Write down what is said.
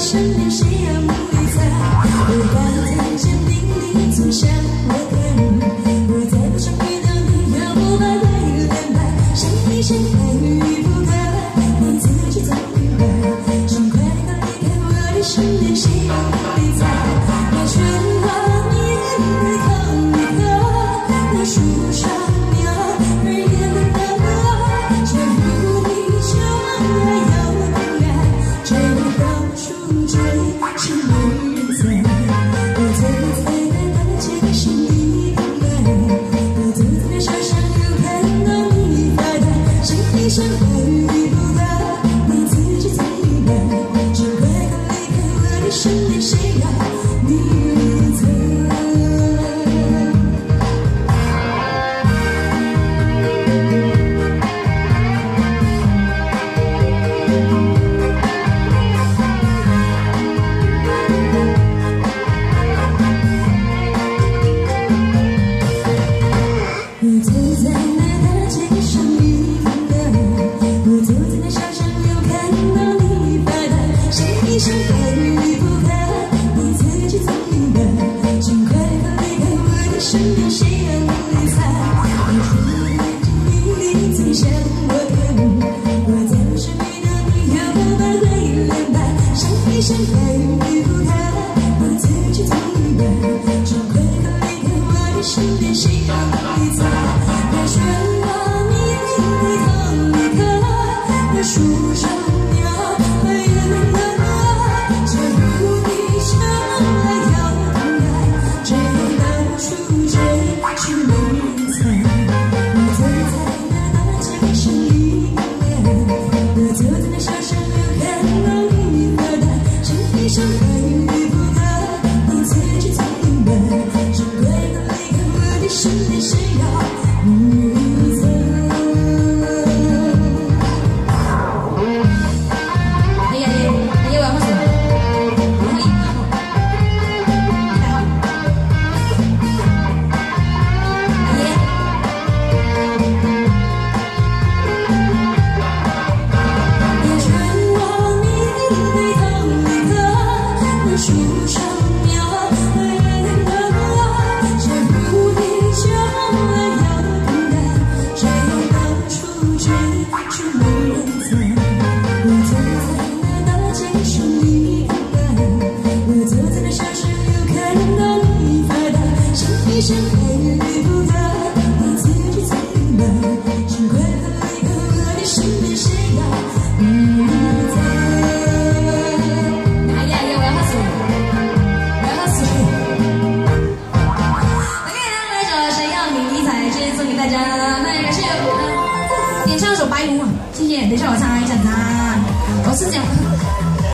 身边谁要不理睬？我敢再坚定你走向我看，我在路上遇到你，要不把对连白，想你想爱与不可，你自己走明白。痛快地离开我的身边，谁要不理睬？那喧哗面对空一刻，那树上鸟儿也能让我坠入泥鳅，要不然这到处追是没人猜。我走在那大街的是你的爱，我走在那小巷又看到你发呆，想你想爱与不可，你自己最明白。就快快离开我的身边，谁要你理睬？我走在那大街上你的爱，我走在那小巷又看到你发呆，想你想爱与不可，你自己最明白。请快快离开我的身边，谁要不理睬？你说眼睛明明最像我看，我在路上遇到你，要不把对连白，想你想爱与不可，你自己最明白。请快快离开我的身边，谁要不理睬？那喧哗面对空一刻，那树上鸟儿也能让我坠入泥鳅，要等待，这到处追是没人猜。我走在那大街上你的爱，我走在那小巷又看到你发呆，想你想爱与不可，你自己最明白。请快快离开我的身边，谁要你理睬？哎呀呀，哎呀，我要喝水。哪里？哎呀。那喧哗面对空一刻，那树上鸟儿也能让我坠入泥鳅，要等待，这到处追是没人猜。我走在那大街上你的爱，我走在那小巷又看到你发呆，想你想爱与不可，你自己最明白。请快快离开我的身边，谁要你理睬？哎呀呀，我要喝水，我要喝水。OK， 那这首谁要你理睬，先送给大家。那也感谢点唱一首《白狐》，谢谢。等一下我唱一下它，我是这样。